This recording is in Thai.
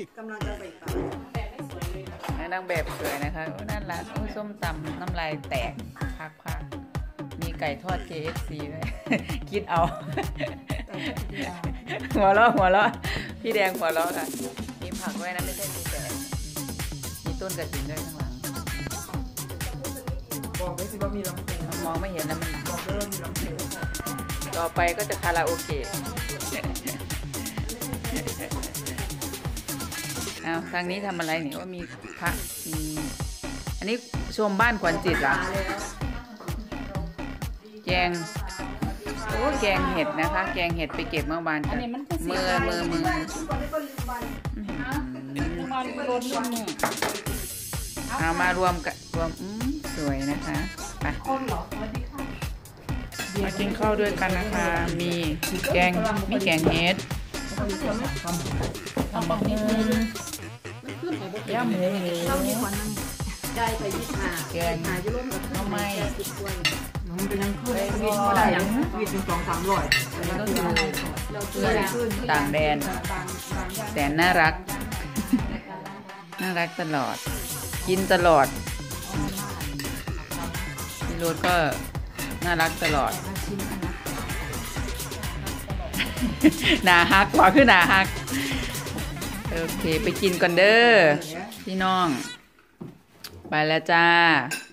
กำลังจะใส่ตานางแบบสวยนะคะน่ารักส้มตำน้ำลายแตกพักมีไก่ทอด KFC ด้วยคิดเอาหัวเราะพี่แดงหัวเราะค่ะมีผักด้วยนะไม่ใช่มีแต่มีต้นกระถิ่นด้วยข้างหลังบอกไม่สิว่ามีลำโพงมองไม่เห็นนะมันบอกเริ่มมีลำโพงต่อไปก็จะคาราโอเกะเอาทางนี้ทำอะไรนี่ว่ามีพระอันนี้ชมบ้านขวัญจิตเหรอแกงแกงเห็ดนะคะแกงเห็ดไปเก็บเมื่อวานกันมือเอามารวมกันสวยนะคะไปมากินข้าวด้วยกันนะคะมีแกงเห็ดย่าหมูได้ไปแกงน้ำไม้มันเป็นยังขึ้นได้ยังวีดถึง200-300 ก็คือเพื่อนต่างแดนแต่น่ารักตลอดกินตลอดพี่โรดก็น่ารักตลอดหนาฮักว่าคือหนาฮักโอเคไปกินก่อนเด้อพี่น้องไปแล้วจ้า